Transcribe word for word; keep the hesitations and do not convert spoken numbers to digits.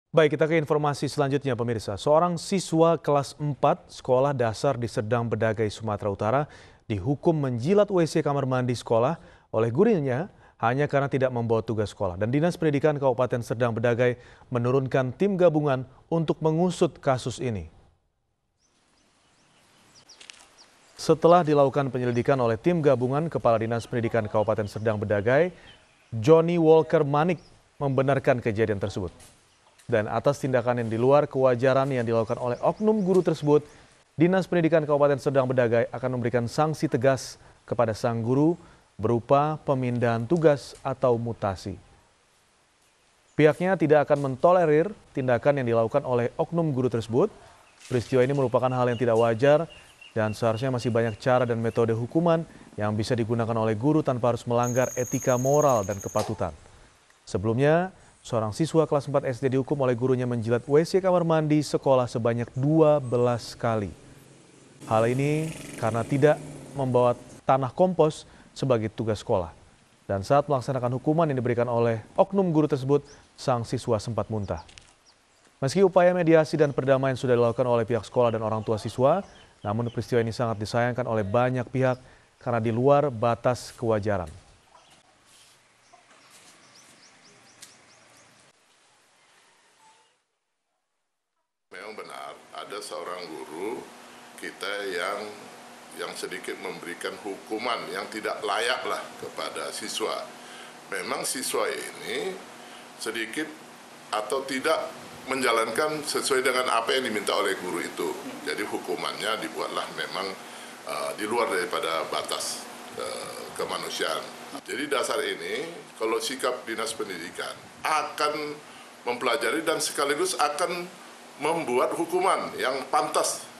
Baik, kita ke informasi selanjutnya pemirsa. Seorang siswa kelas empat sekolah dasar di Serdang Bedagai, Sumatera Utara dihukum menjilat W C kamar mandi sekolah oleh gurunya hanya karena tidak membawa tugas sekolah. Dan Dinas Pendidikan Kabupaten Serdang Bedagai menurunkan tim gabungan untuk mengusut kasus ini. Setelah dilakukan penyelidikan oleh tim gabungan, Kepala Dinas Pendidikan Kabupaten Serdang Bedagai, Johnny Walker Manik, membenarkan kejadian tersebut. Dan atas tindakan yang di luar kewajaran yang dilakukan oleh oknum guru tersebut, Dinas Pendidikan Kabupaten Serdang Bedagai akan memberikan sanksi tegas kepada sang guru berupa pemindahan tugas atau mutasi. Pihaknya tidak akan mentolerir tindakan yang dilakukan oleh oknum guru tersebut. Peristiwa ini merupakan hal yang tidak wajar dan seharusnya masih banyak cara dan metode hukuman yang bisa digunakan oleh guru tanpa harus melanggar etika moral dan kepatutan. Sebelumnya, seorang siswa kelas empat S D dihukum oleh gurunya menjilat W C kamar mandi sekolah sebanyak dua belas kali. Hal ini karena tidak membawa tanah kompos sebagai tugas sekolah. Dan saat melaksanakan hukuman yang diberikan oleh oknum guru tersebut, sang siswa sempat muntah. Meski upaya mediasi dan perdamaian sudah dilakukan oleh pihak sekolah dan orang tua siswa, namun peristiwa ini sangat disayangkan oleh banyak pihak karena di luar batas kewajaran. Memang benar, ada seorang guru kita yang yang sedikit memberikan hukuman yang tidak layak lah kepada siswa. Memang siswa ini sedikit atau tidak menjalankan sesuai dengan apa yang diminta oleh guru itu. Jadi hukumannya dibuatlah memang uh, di luar daripada batas uh, kemanusiaan. Jadi dasar ini kalau sikap Dinas Pendidikan akan mempelajari dan sekaligus akan membuat hukuman yang pantas